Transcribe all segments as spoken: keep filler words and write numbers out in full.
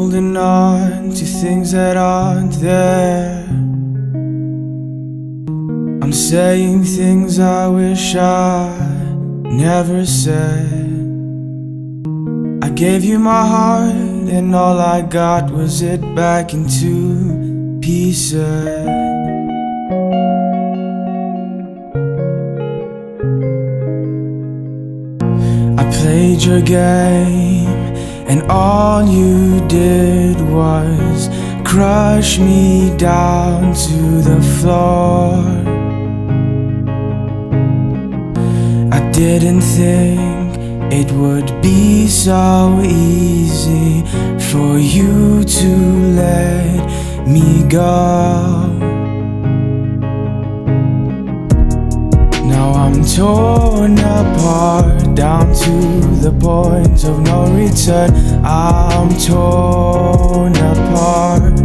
holding on to things that aren't there. I'm saying things I wish I never said. I gave you my heart and all I got was it back in two pieces. I played your game and all you did was crush me down to the floor. I didn't think it would be so easy for you to let me go. Now I'm torn apart, down to the point of no return. I'm torn apart.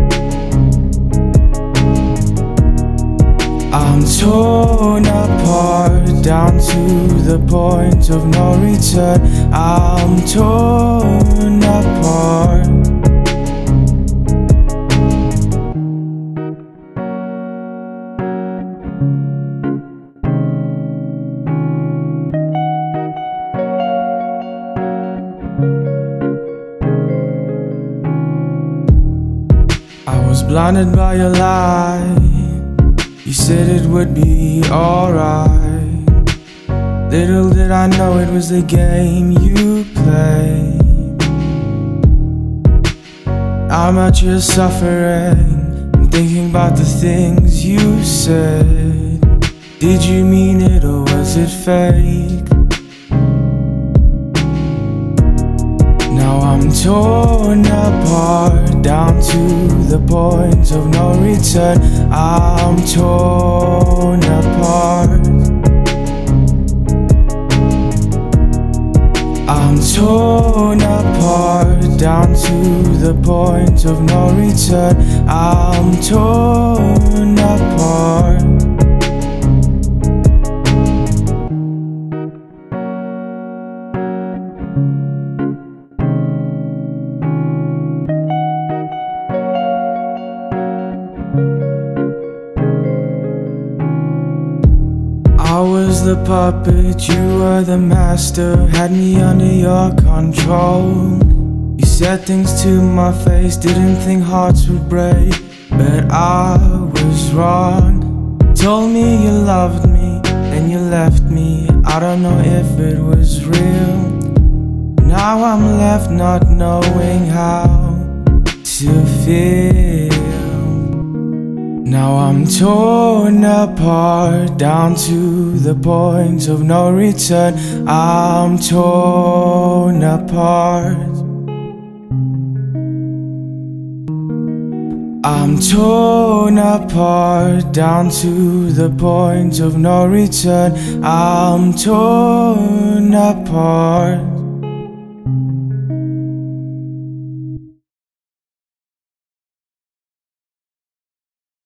I'm torn apart, down to the point of no return. I'm torn apart. I was blinded by your lie. You said it would be alright. Little did I know it was the game you played. I'm out here suffering and thinking about the things you said. Did you mean it or was it fake? Now I'm torn apart, down to the point of no return. I'm torn apart. I'm torn apart, down to the point of no return. I'm torn apart. I was the puppet, you were the master, had me under your control. You said things to my face, didn't think hearts would break, but I was wrong. Told me you loved me, then you left me. I don't know if it was real. Now I'm left not knowing how to feel. Now I'm torn apart, down to the point of no return. I'm torn apart. I'm torn apart, down to the point of no return. I'm torn apart.